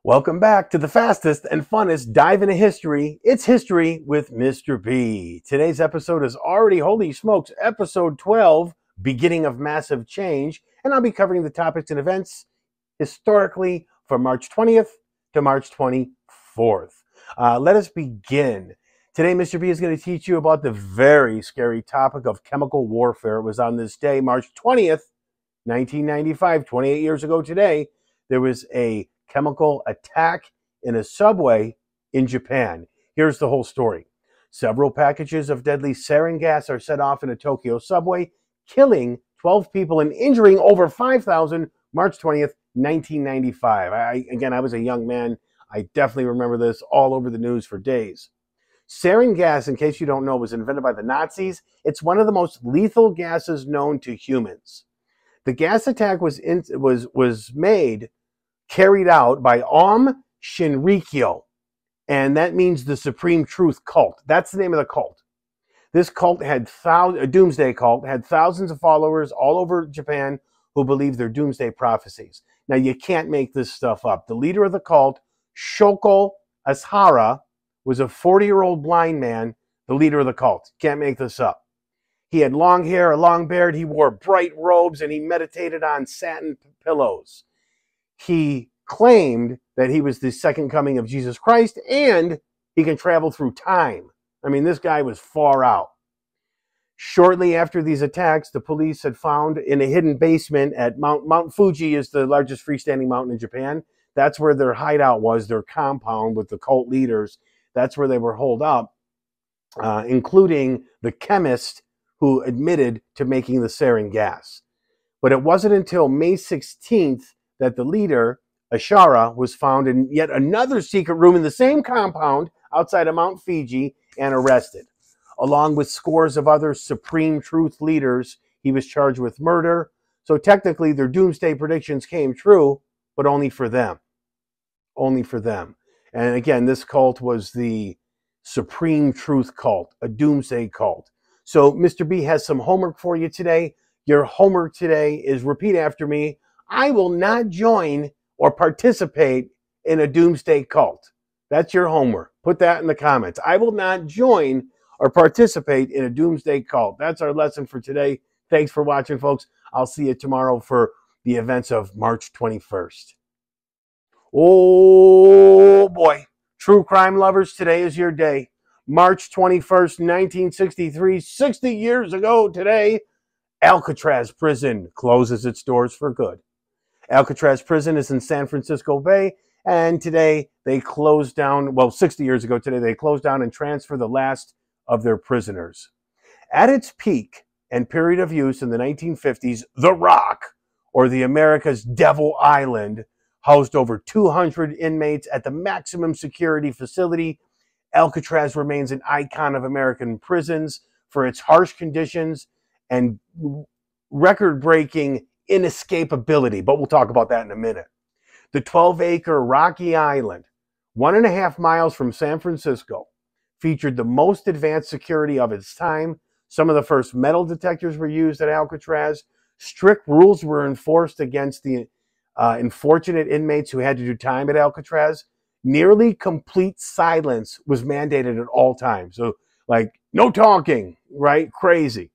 Welcome back to the fastest and funnest dive into history. It's History with Mr. B. Today's episode is already, holy smokes, episode 12, Beginning of Massive Change. And I'll be covering the topics and events historically from March 20th to March 24th. Let us begin. Today, Mr. B is going to teach you about the very scary topic of chemical warfare. It was on this day, March 20th, 1995, 28 years ago today, there was a chemical attack in a subway in Japan. Here's the whole story. Several packages of deadly sarin gas are set off in a Tokyo subway, killing 12 people and injuring over 5,000, March 20th, 1995. I was a young man. I definitely remember this all over the news for days. Sarin gas, in case you don't know, was invented by the Nazis. It's one of the most lethal gases known to humans. The gas attack was carried out by Shinrikyo, and that means the Supreme Truth Cult. That's the name of the cult. This cult had a doomsday cult, had thousands of followers all over Japan who believed their doomsday prophecies. Now, you can't make this stuff up. The leader of the cult, Shoko Asahara, was a 40-year-old blind man, the leader of the cult. Can't make this up. He had long hair, a long beard, he wore bright robes, and he meditated on satin pillows. He claimed that he was the second coming of Jesus Christ and he can travel through time. I mean, this guy was far out. Shortly after these attacks, the police had found in a hidden basement at Mount Fuji is the largest freestanding mountain in Japan. That's where their hideout was, their compound with the cult leaders. That's where they were holed up, including the chemist who admitted to making the sarin gas. But it wasn't until May 16th that the leader, Asahara, was found in yet another secret room in the same compound outside of Mount Fuji and arrested. Along with scores of other Supreme Truth leaders, he was charged with murder. So technically their doomsday predictions came true, but only for them. Only for them. And again, this cult was the Supreme Truth Cult, a doomsday cult. So Mr. B has some homework for you today. Your homework today is repeat after me. I will not join or participate in a doomsday cult. That's your homework. Put that in the comments. I will not join or participate in a doomsday cult. That's our lesson for today. Thanks for watching, folks. I'll see you tomorrow for the events of March 21st. Oh boy. True crime lovers, today is your day. March 21st, 1963, 60 years ago today, Alcatraz Prison closes its doors for good. Alcatraz Prison is in San Francisco Bay, and today they closed down, 60 years ago today, they closed down and transferred the last of their prisoners. At its peak and period of use in the 1950s, The Rock, or the America's Devil Island, housed over 200 inmates at the maximum security facility. Alcatraz remains an icon of American prisons for its harsh conditions and record-breaking inescapability, but we'll talk about that in a minute. The 12-acre rocky island, 1.5 miles from San Francisco, featured the most advanced security of its time. Some of the first metal detectors were used at Alcatraz. Strict rules were enforced against the unfortunate inmates who had to do time at Alcatraz. Nearly complete silence was mandated at all times. So, like, no talking, right? Crazy.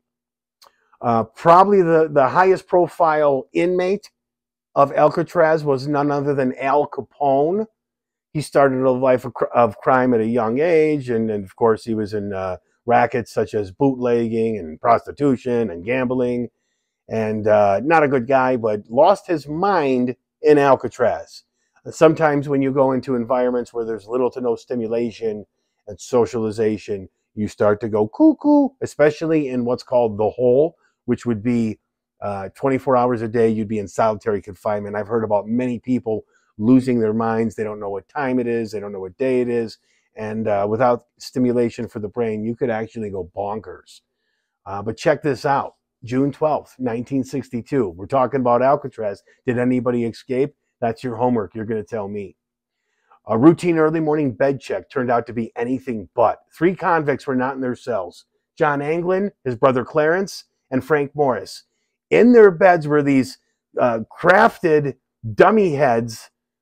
Probably the highest profile inmate of Alcatraz was none other than Al Capone. He started a life of crime at a young age, and of course he was in rackets such as bootlegging and prostitution and gambling, and not a good guy, but lost his mind in Alcatraz. Sometimes when you go into environments where there's little to no stimulation and socialization, you start to go cuckoo, especially in what's called the hole, which would be 24 hours a day, you'd be in solitary confinement. I've heard about many people losing their minds. They don't know what time it is. They don't know what day it is. And without stimulation for the brain, you could actually go bonkers. But check this out. June 12th, 1962. We're talking about Alcatraz. Did anybody escape? That's your homework. You're going to tell me. A routine early morning bed check turned out to be anything but. 3 convicts were not in their cells. John Anglin, his brother Clarence, and Frank Morris. In their beds were these crafted dummy heads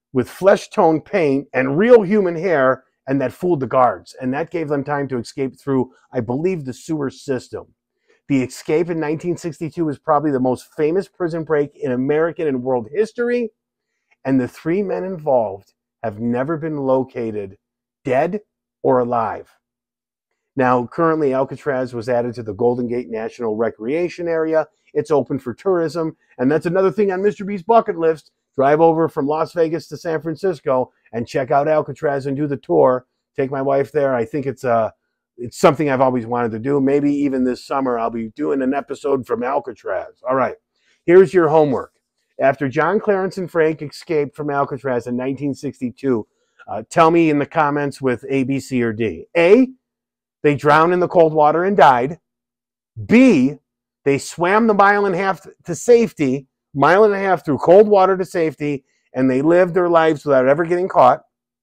with flesh-tone paint and real human hair, and that fooled the guards. And that gave them time to escape through, I believe, the sewer system. The escape in 1962 is probably the most famous prison break in American and world history, and the 3 men involved have never been located, dead or alive. Now, currently, Alcatraz was added to the Golden Gate National Recreation Area. It's open for tourism, and that's another thing on Mr. B's bucket list. Drive over from Las Vegas to San Francisco and check out Alcatraz and do the tour. Take my wife there. I think it's something I've always wanted to do. Maybe even this summer I'll be doing an episode from Alcatraz. All right, here's your homework. After John, Clarence, and Frank escaped from Alcatraz in 1962, tell me in the comments with A, B, C, or D. A, they drowned in the cold water and died. B, they swam the 1.5 miles to safety, 1.5 miles through cold water to safety, and they lived their lives without ever getting caught.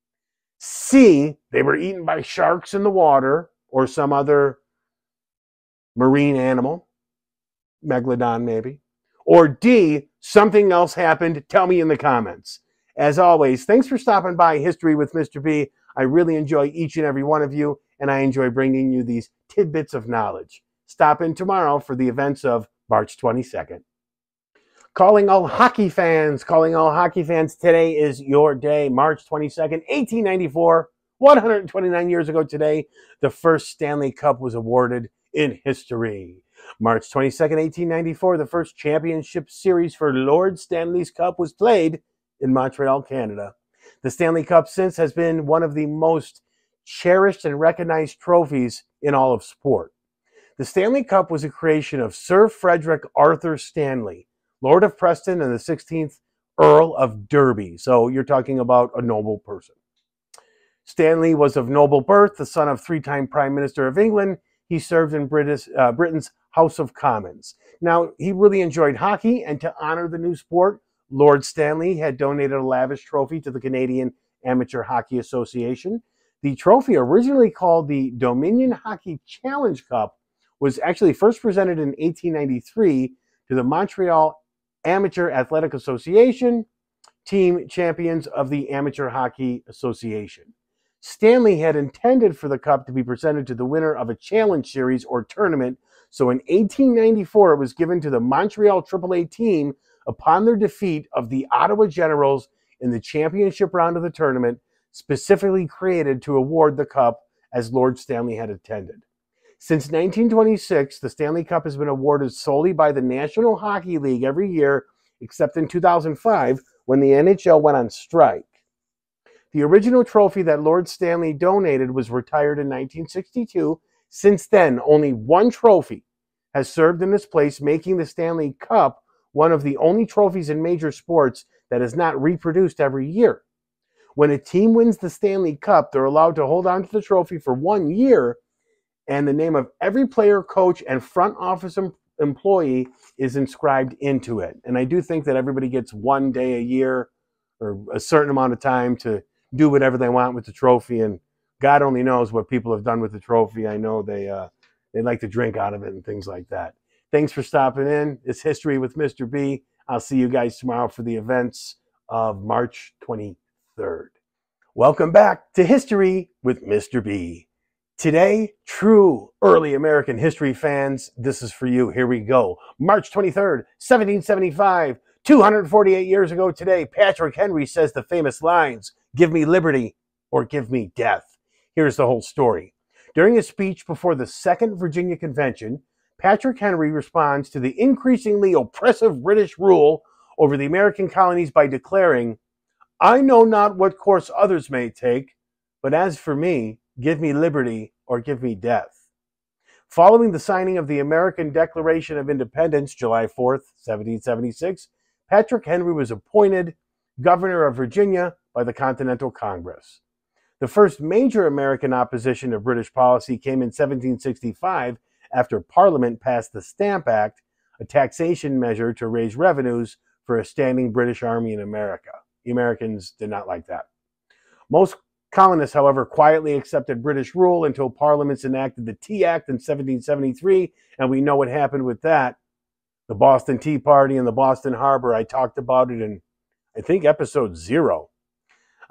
C, they were eaten by sharks in the water or some other marine animal, megalodon maybe. Or D, something else happened. Tell me in the comments. As always, thanks for stopping by History with Mr. B. I really enjoy each and every one of you, and I enjoy bringing you these tidbits of knowledge. Stop in tomorrow for the events of March 22nd. Calling all hockey fans, today is your day, March 22nd, 1894, 129 years ago today, the first Stanley Cup was awarded in history. March 22nd, 1894, the first championship series for Lord Stanley's Cup was played in Montreal, Canada. The Stanley Cup since has been one of the most cherished and recognized trophies in all of sport. The Stanley Cup was a creation of Sir Frederick Arthur Stanley, Lord of Preston and the 16th Earl of Derby. So you're talking about a noble person. Stanley was of noble birth, the son of 3-time Prime Minister of England. He served in Britain's House of Commons. Now, he really enjoyed hockey, and to honor the new sport, Lord Stanley had donated a lavish trophy to the Canadian Amateur Hockey Association. The trophy, originally called the Dominion Hockey Challenge Cup, was actually first presented in 1893 to the Montreal Amateur Athletic Association, team champions of the Amateur Hockey Association. Stanley had intended for the cup to be presented to the winner of a challenge series or tournament, so in 1894 it was given to the Montreal AAA team upon their defeat of the Ottawa Generals in the championship round of the tournament, specifically created to award the cup as Lord Stanley had intended. Since 1926, the Stanley Cup has been awarded solely by the National Hockey League every year, except in 2005, when the NHL went on strike. The original trophy that Lord Stanley donated was retired in 1962. Since then, only one trophy has served in its place, making the Stanley Cup one of the only trophies in major sports that is not reproduced every year. When a team wins the Stanley Cup, they're allowed to hold on to the trophy for 1 year, and the name of every player, coach, and front office employee is inscribed into it. And I do think that everybody gets 1 day a year or a certain amount of time to do whatever they want with the trophy, and God only knows what people have done with the trophy. I know they like to drink out of it and things like that. Thanks for stopping in. It's History with Mr. B. I'll see you guys tomorrow for the events of March 23rd. Welcome back to History with Mr. B. Today, true early American history fans, this is for you. Here we go. March 23rd, 1775, 248 years ago today, Patrick Henry says the famous lines, "Give me liberty or give me death." Here's the whole story. During a speech before the Second Virginia Convention, Patrick Henry responds to the increasingly oppressive British rule over the American colonies by declaring, "I know not what course others may take, but as for me, give me liberty or give me death." Following the signing of the American Declaration of Independence, July 4th, 1776, Patrick Henry was appointed governor of Virginia by the Continental Congress. The first major American opposition to British policy came in 1765 after Parliament passed the Stamp Act, a taxation measure to raise revenues for a standing British army in America. The Americans did not like that. Most colonists, however, quietly accepted British rule until Parliament enacted the Tea Act in 1773, and we know what happened with that. The Boston Tea Party and the Boston Harbor, I talked about it in, I think, episode 0.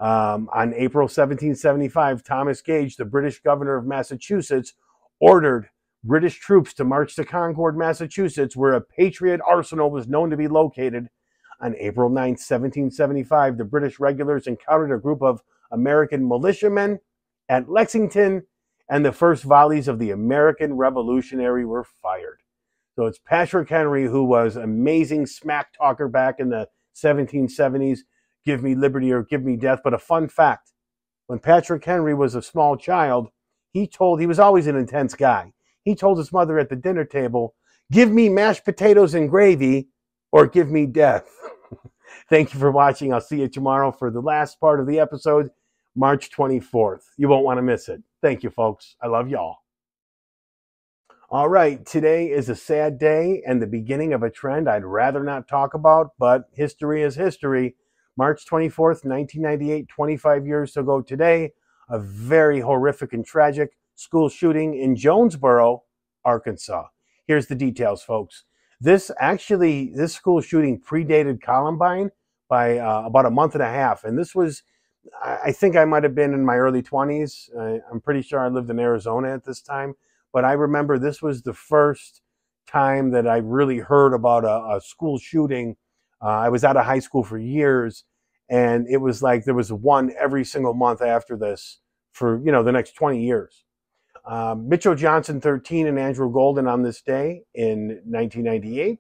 On April 1775, Thomas Gage, the British governor of Massachusetts, ordered British troops to march to Concord, Massachusetts, where a Patriot arsenal was known to be located. On April 9, 1775, the British regulars encountered a group of American militiamen at Lexington, and the first volleys of the American Revolutionary were fired. So it's Patrick Henry, who was an amazing smack talker back in the 1770s. Give me liberty or give me death. But a fun fact, when Patrick Henry was a small child, he was always an intense guy. He told his mother at the dinner table, give me mashed potatoes and gravy or give me death. Thank you for watching. I'll see you tomorrow for the last part of the episode, March 24th. You won't want to miss it. Thank you, folks. I love y'all. All right, today is a sad day and the beginning of a trend I'd rather not talk about, but history is history. March 24th, 1998, 25 years ago today, a very horrific and tragic school shooting in Jonesboro, Arkansas. Here's the details, folks. This school shooting predated Columbine by about a month and a half. And this was, I think I might have been in my early 20s. I'm pretty sure I lived in Arizona at this time. But I remember this was the first time that I really heard about a school shooting. I was out of high school for years, and it was like there was one every single month after this for, the next 20 years. Mitchell Johnson, 13, and Andrew Golden on this day in 1998.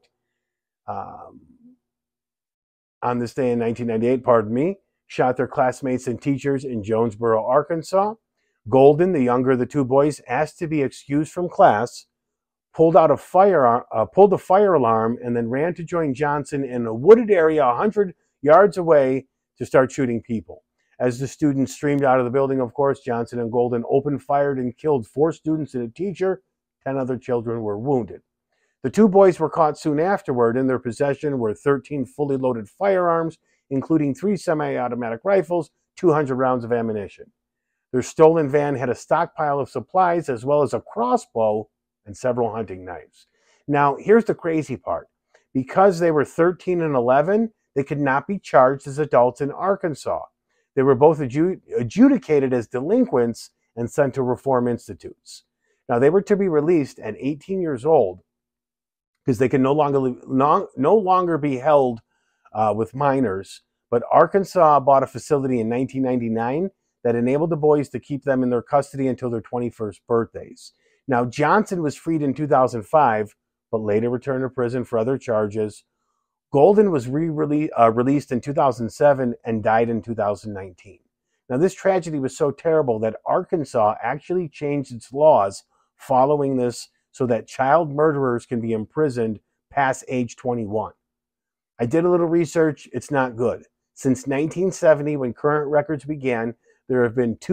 On this day in 1998, shot their classmates and teachers in Jonesboro, Arkansas. Golden, the younger of the two boys, asked to be excused from class, pulled the fire alarm, and then ran to join Johnson in a wooded area 100 yards away to start shooting people. As the students streamed out of the building, of course, Johnson and Golden opened fire and killed 4 students and a teacher. 10 other children were wounded. The two boys were caught soon afterward. In their possession were 13 fully loaded firearms, including 3 semi-automatic rifles, 200 rounds of ammunition. Their stolen van had a stockpile of supplies as well as a crossbow and several hunting knives. Now, here's the crazy part. Because they were 13 and 11, they could not be charged as adults in Arkansas. They were both adjudicated as delinquents and sent to reform institutes. Now, they were to be released at 18 years old because they can no longer be held with minors. But Arkansas bought a facility in 1999 that enabled the boys to keep them in their custody until their 21st birthdays. Now, Johnson was freed in 2005, but later returned to prison for other charges. Golden was released in 2007 and died in 2019. Now, this tragedy was so terrible that Arkansas actually changed its laws following this so that child murderers can be imprisoned past age 21. I did a little research. It's not good. Since 1970, when current records began, there have been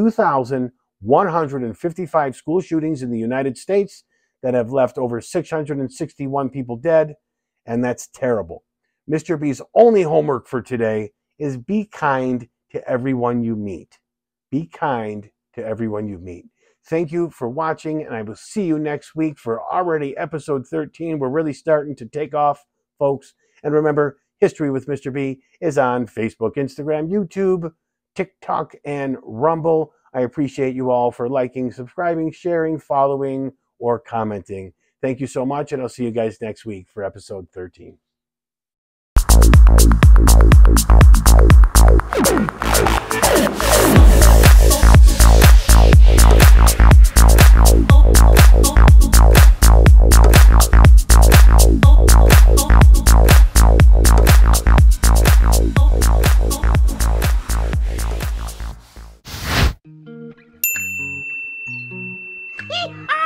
2,155 school shootings in the United States that have left over 661 people dead, and that's terrible. Mr. B's only homework for today is be kind to everyone you meet. Be kind to everyone you meet. Thank you for watching, and I will see you next week for already episode 13. We're really starting to take off, folks. And remember, History with Mr. B is on Facebook, Instagram, YouTube, TikTok, and Rumble. I appreciate you all for liking, subscribing, sharing, following, or commenting. Thank you so much, and I'll see you guys next week for episode 13. Beep!